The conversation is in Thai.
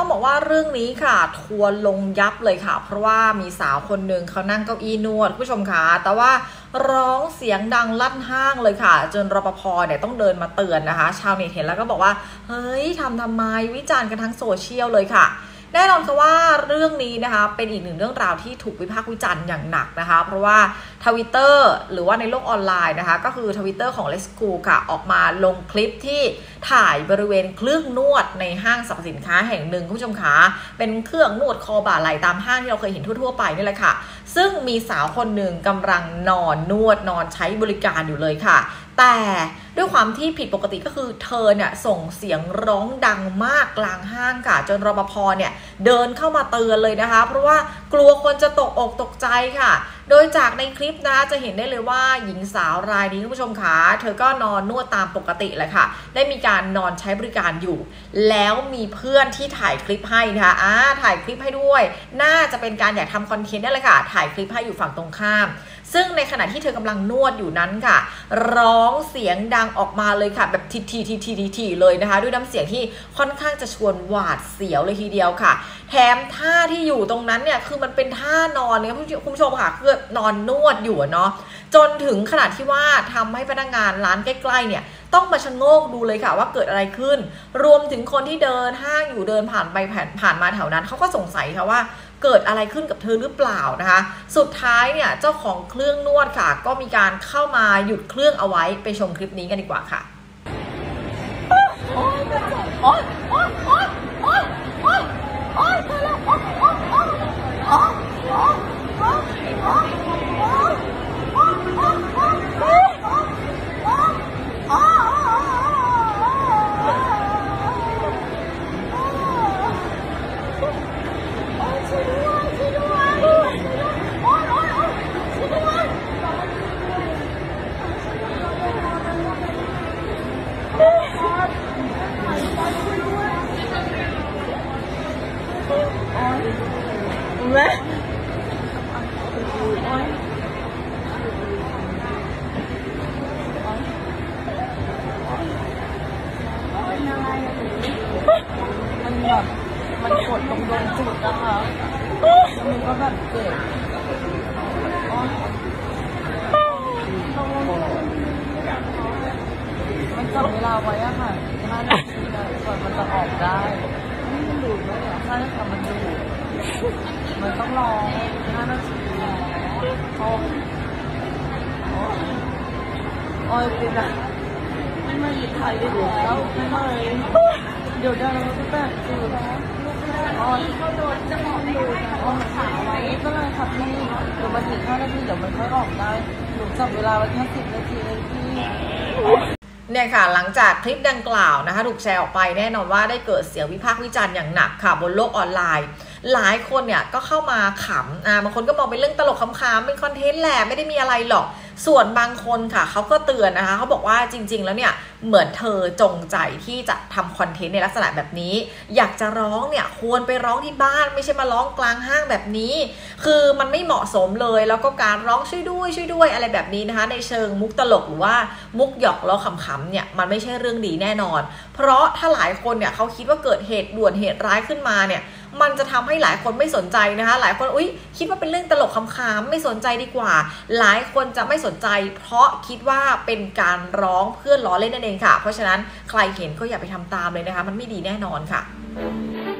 ต้องบอกว่าเรื่องนี้ค่ะทัวร์ลงยับเลยค่ะเพราะว่ามีสาวคนหนึ่งเขานั่งเก้าอี้นวดผู้ชมคะแต่ว่าร้องเสียงดังลั่นห้างเลยค่ะจนรปภเนี่ยต้องเดินมาเตือนนะคะชาวเน็ตเห็นแล้วก็บอกว่าเฮ้ยทำไมวิจารณ์กันทั้งโซเชียลเลยค่ะแน่นอนค่ะว่าเรื่องนี้นะคะเป็นอีกหนึ่งเรื่องราวที่ถูกวิพากษ์วิจารณ์อย่างหนักนะคะเพราะว่า Twitter หรือว่าในโลกออนไลน์นะคะก็คือ Twitter ของ Let's Go ค่ะออกมาลงคลิปที่ถ่ายบริเวณเครื่องนวดในห้างสรรพสินค้าแห่งหนึ่งคุณผู้ชมคะเป็นเครื่องนวดคอบ่าไหล่ตามห้างที่เราเคยเห็นทั่วๆไปนี่แหละค่ะซึ่งมีสาวคนหนึ่งกำลังนอนใช้บริการอยู่เลยค่ะแต่ด้วยความที่ผิดปกติก็คือเธอเนี่ยส่งเสียงร้องดังมากกลางห้างค่ะจนรปภเนี่ยเดินเข้ามาเตือนเลยนะคะเพราะว่ากลัวคนจะตกอกตกใจค่ะโดยจากในคลิปนะจะเห็นได้เลยว่าหญิงสาวรายนี้คุณผู้ชมคะเธอก็นอนนวดตามปกติแหละค่ะได้มีการนอนใช้บริการอยู่แล้วมีเพื่อนที่ถ่ายคลิปให้นะคะถ่ายคลิปให้ด้วยน่าจะเป็นการอยากทำคอนเทนต์นั่นแหละค่ะถ่ายคลิปให้อยู่ฝั่งตรงข้ามซึ่งในขณะที่เธอกำลังนวดอยู่นั้นค่ะร้องเสียงดังออกมาเลยค่ะแบบทีเลยนะคะด้วยน้ำเสียงที่ค่อนข้างจะชวนหวาดเสียวเลยทีเดียวค่ะแถมท่าที่อยู่ตรงนั้นเนี่ยคือมันเป็นท่านอนเนี่ยคุณผู้ชมค่ะคือนอนนวดอยู่เนาะจนถึงขนาดที่ว่าทำให้พนักงานร้านใกล้ๆเนี่ยต้องมาชะโงกดูเลยค่ะว่าเกิดอะไรขึ้นรวมถึงคนที่เดินห้างอยู่เดินผ่านไปผ่านมาแถวนั้นเขาก็สงสัยค่ะว่าเกิดอะไรขึ้นกับเธอหรือเปล่านะคะสุดท้ายเนี่ยเจ้าของเครื่องนวดค่ะก็มีการเข้ามาหยุดเครื่องเอาไว้ไปชมคลิปนี้กันดีกว่าค่ะแม่มันแบบมันกดตรงจุดนะคะมันก็แบบเจ็บมันจับเวลาไว้อะค่ะ5 นาทีก่อนมันจะออกได้มันดูดไหมเนี่ยใช่ค่ะมันดูดมันต้องรอ5 นาทีโอ้ยเป็นอะไม่มาหยิบไข่ได้แล้วไม่มาเลยเดี๋ยวจะแบบจืดเขาโดนจะหมอกดูขาไว้ก็เลยค่ะพี่เดี๋ยวมาถึง5 นาทีเดี๋ยวมันค่อยออกได้หนูจับเวลาไว้แค่10 นาทีเลยพี่เนี่ยค่ะหลังจากคลิปดังกล่าวนะคะถูกแชร์ออกไปแน่นอนว่าได้เกิดเสียงวิพากษ์วิจารณ์อย่างหนักค่ะบนโลกออนไลน์หลายคนเนี่ยก็เข้ามาขำบางคนก็มองเป็นเรื่องตลกขำๆเป็นคอนเทนต์แหละไม่ได้มีอะไรหรอกส่วนบางคนค่ะเขาก็เตือนนะคะเขาบอกว่าจริงๆแล้วเนี่ยเหมือนเธอจงใจที่จะทำคอนเทนต์ในลักษณะแบบนี้อยากจะร้องเนี่ยควรไปร้องที่บ้านไม่ใช่มาร้องกลางห้างแบบนี้คือมันไม่เหมาะสมเลยแล้วก็การร้องช่วยด้วยอะไรแบบนี้นะคะในเชิงมุกตลกหรือว่ามุกหยอกล้อขำๆเนี่ยมันไม่ใช่เรื่องดีแน่นอนเพราะถ้าหลายคนเนี่ยเขาคิดว่าเกิดเหตุด่วนเหตุร้ายขึ้นมาเนี่ยมันจะทำให้หลายคนไม่สนใจนะคะหลายคนคิดว่าเป็นเรื่องตลกขำๆไม่สนใจดีกว่าหลายคนจะไม่สนใจเพราะคิดว่าเป็นการร้องเพื่อล้อเล่นนั่นเองค่ะเพราะฉะนั้นใครเห็นก็อย่าไปทำตามเลยนะคะมันไม่ดีแน่นอนค่ะ